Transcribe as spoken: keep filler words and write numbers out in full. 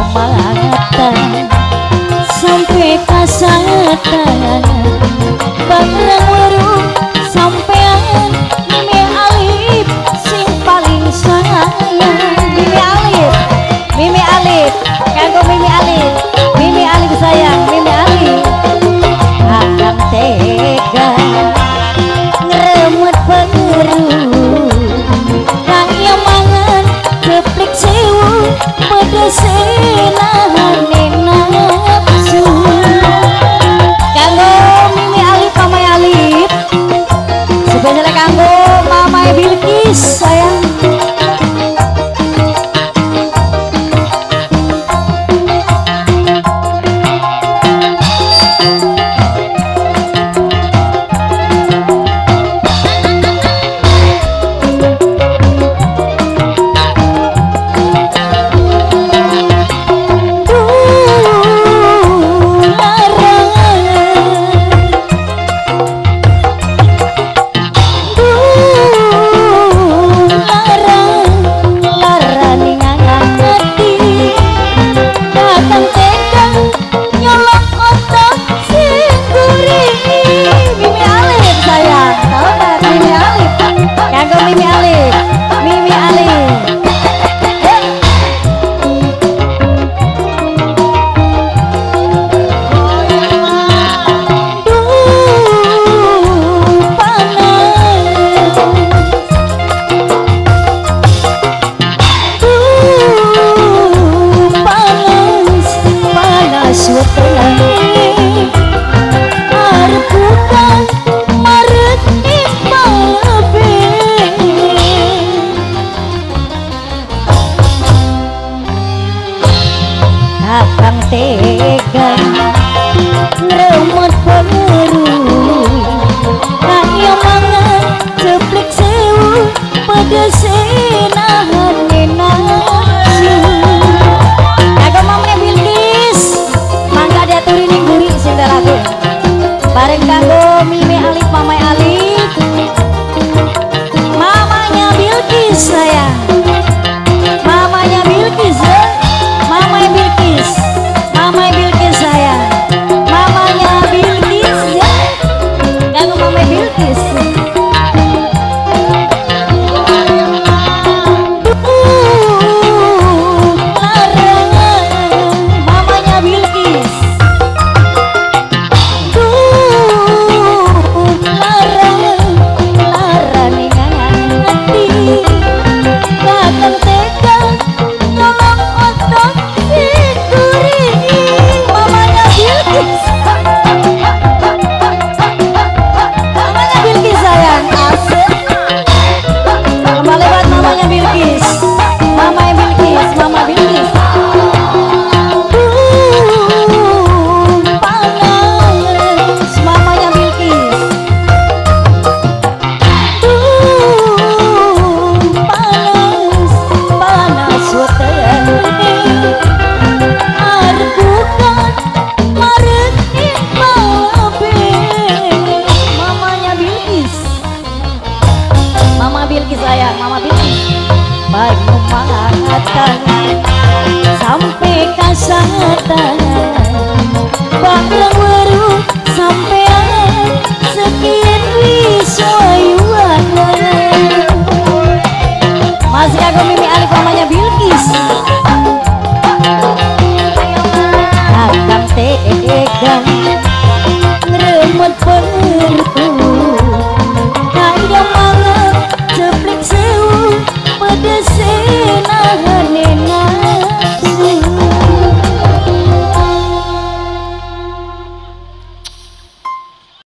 mata sampai kasatan bareng weru sampean Mimi Alif sing paling sayang. Mimi Alif, Mimi Alif, kanggo Mimi Alif, Mimi Alif sayang, Mimi Alif. Akang tega ngeremut pengeru kaya mangan keplik sewu pedesin nahane nafsu. Kanggo Mimi Alif, Mama Alif, spesial kanggo Mama Bilkis sayang. Akang tega ngeremut pengeru kaya mangan ceplik sewu pedesin nahane nafsu. Kagak Mama Bilkis mangga diaturi ning guri sing lagu bareng kanggo Mimi Alif, Mama Alif, mamanya Bilkis sayang, mamanya Bilkis ya. Mama Bilkis, Mama Bilkis sayang, mamanya Bilkis ya, kanggo Mama Bilkis. Mamanya Bilkis, larang larang ningan hati, kakang tega nyolong otot duri. Mamanya Bilkis, mamanya Bilkis sayang, asik. Tambah lewat mamanya Bilkis, Mama Bilkis, Mama Bilkis. Panas mamanya Bilkis, panas panas weten arbukan marekin babe. Mamanya Bilkis, Mama Bilkis sayang, Mama Bilkis. Baru mengatakan sampai kasatan